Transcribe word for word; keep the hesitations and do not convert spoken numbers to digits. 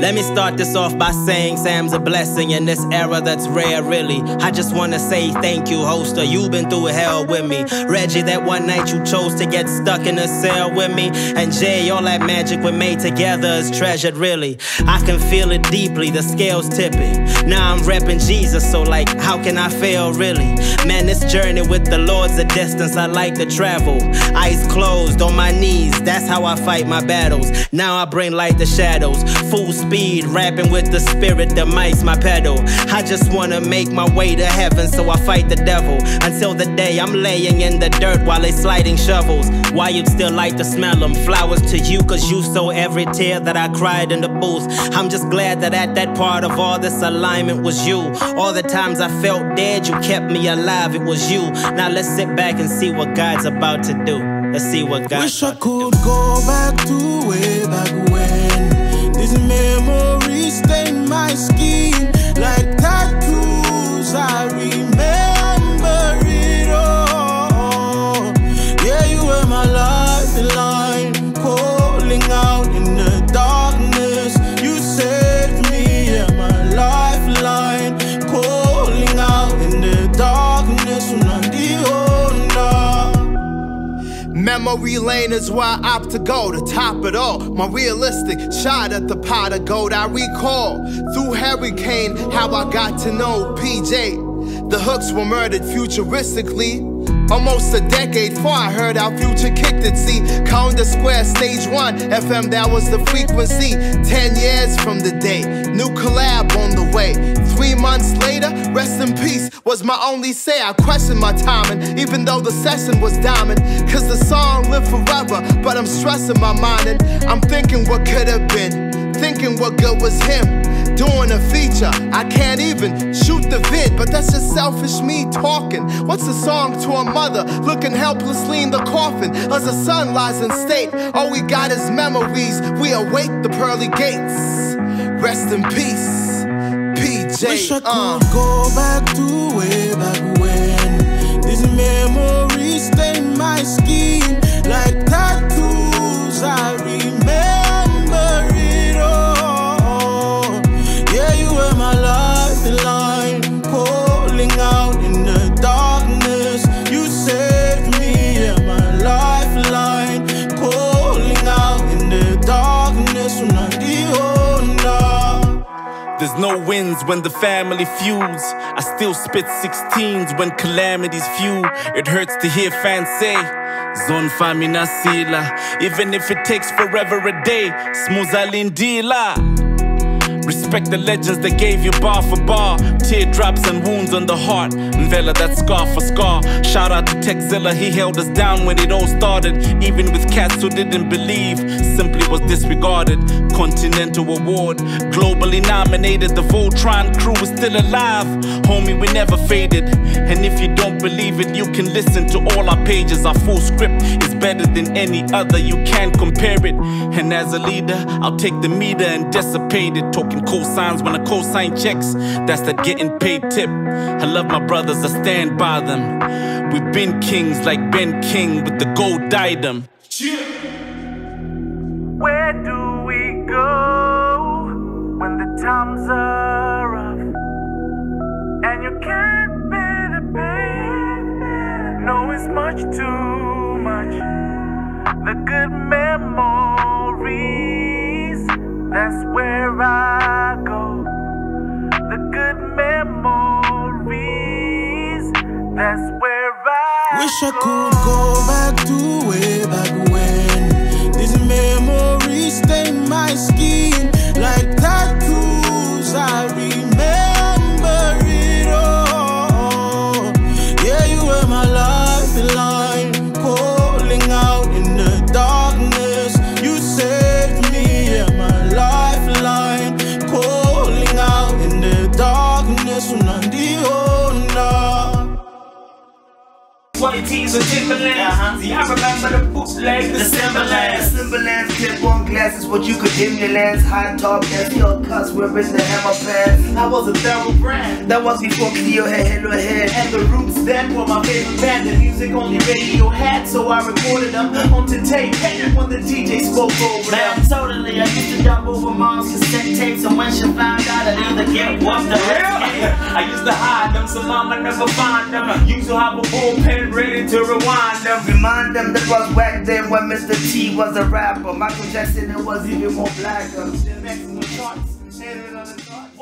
Let me start this off by saying Sam's a blessing in this era that's rare, really. I just wanna say thank you, hoster, you've been through hell with me. Reggie, that one night you chose to get stuck in a cell with me. And Jay, all that magic we made together is treasured, really. I can feel it deeply, the scale's tipping. Now I'm repping Jesus, so like, how can I fail, really? Man, this journey with the Lord's a distance I like to travel. Eyes closed, on my knees, that's how I fight my battles. Now I bring light to shadows, full speed, rapping with the spirit, the mic's my pedal. I just wanna make my way to heaven, so I fight the devil. Until the day I'm laying in the dirt while they sliding shovels. Why you'd still like to smell them? Flowers to you, cause you saw every tear that I cried in the booth. I'm just glad that at that part of all this alignment was you. All the times I felt dead, you kept me alive, it was you. Now let's sit back and see what God's about to do. Let's see what God's Wish I could go back to way back when. These memories stain my skin like tattoos. I remember it all. Yeah, you were my lifeline, calling out in the darkness. You saved me, yeah, my lifeline, calling out in the darkness. Memory lane is where I opt to go, to top it all. My realistic shot at the pot of gold I recall. Through Hurricane, how I got to know P J. The hooks were murdered futuristically. Almost a decade before I heard how Future kicked it, see. Counter Square, stage one, F M, that was the frequency. Ten years from the day, new collab on the way. Three months later, rest in peace was my only say. I questioned my timing, even though the session was diamond. Cause the song lived forever, but I'm stressing my mind. And I'm thinking what could have been, thinking what good was him. Doing a feature, I can't even shoot the vid, but that's just selfish me talking. What's a song to a mother looking helplessly in the coffin as the son lies in state? All we got is memories, we await the pearly gates. Rest in peace, P J. Wish I could uh. go back to way back when. These memories stain my skin like tattoos. I remember it all. Yeah, you were my lifeline, calling out in the darkness. You saved me, yeah, my lifeline, calling out in the darkness. There's no wins when the family feuds. I still spit sixteens when calamities few. It hurts to hear fans say Zon famina sila. Even if it takes forever a day, smuzalindila. Respect the legends that gave you bar for bar. Teardrops and wounds on the heart. Mvela, that scar for scar. Shout out to Techzilla, he held us down when it all started. Even with cats who didn't believe, simply was disregarded. Continental award, globally nominated. The Voltron crew is still alive. Homie, we never faded. And if you don't believe it, you can listen to all our pages. Our full script is better than any other, you can't compare it. And as a leader, I'll take the meter and dissipate it. Talking cosigns when a cosign checks, that's that getting paid tip. I love my brothers, I stand by them. We've been kings like Ben King with the gold diadem. Where do we go when the times are rough and you can't bear the pain? No, it's much too much. The good memories, that's where I go. The good memories, that's where I Wish I go. could go back to way back when. These memories stain my skin like tattoos. I remember it all. Yeah, you were my lifeline, calling out in the darkness. You saved me, yeah, my lifeline, calling out in the darkness. Unandiona. What teens with Timberlands. Uh-huh. See, I remember the bootleg, the Timberlands. The Timberlands, clip-on glasses, what you could dim your lens. High top, heavy or cuts, wearing the hammer pants. I was a thorough brand. That was before Cleo had Hello Head. And the Roots then were my favorite band. The music only radio had, so I recorded them onto tape. And when the D J spoke over them. Man, totally, I used to dub over mom's cassette tapes. And when she found out, I'd either get one the real. I used to hide them, so mama never find them. Used to have a bullpen ready to rewind them. Remind them that was back then when Mister T was a rapper. Michael Jackson, it was even more blacker. The next one charts, headed on the charts.